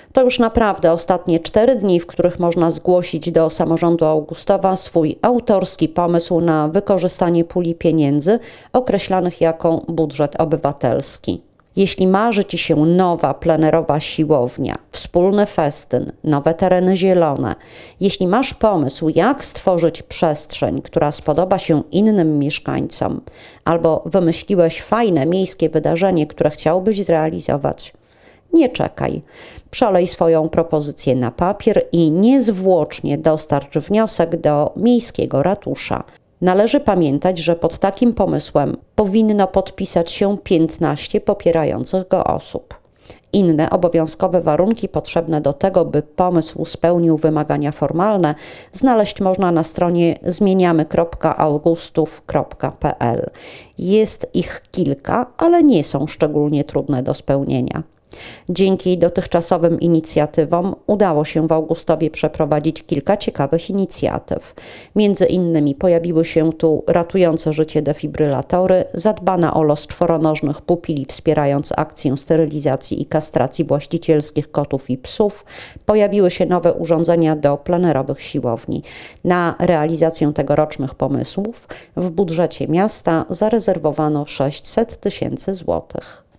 To już naprawdę ostatnie 4 dni, w których można zgłosić do samorządu Augustowa swój autorski pomysł na wykorzystanie puli pieniędzy określanych jako budżet obywatelski. Jeśli marzy Ci się nowa plenerowa siłownia, wspólny festyn, nowe tereny zielone, jeśli masz pomysł, jak stworzyć przestrzeń, która spodoba się innym mieszkańcom, albo wymyśliłeś fajne miejskie wydarzenie, które chciałbyś zrealizować, nie czekaj. Przelej swoją propozycję na papier i niezwłocznie dostarcz wniosek do miejskiego ratusza. Należy pamiętać, że pod takim pomysłem powinno podpisać się 15 popierających go osób. Inne obowiązkowe warunki potrzebne do tego, by pomysł spełnił wymagania formalne, znaleźć można na stronie zmieniamy.augustów.pl. Jest ich kilka, ale nie są szczególnie trudne do spełnienia. Dzięki dotychczasowym inicjatywom udało się w Augustowie przeprowadzić kilka ciekawych inicjatyw. Między innymi pojawiły się tu ratujące życie defibrylatory, zadbana o los czworonożnych pupili, wspierając akcję sterylizacji i kastracji właścicielskich kotów i psów. Pojawiły się nowe urządzenia do plenerowych siłowni. Na realizację tegorocznych pomysłów w budżecie miasta zarezerwowano 600 000 złotych.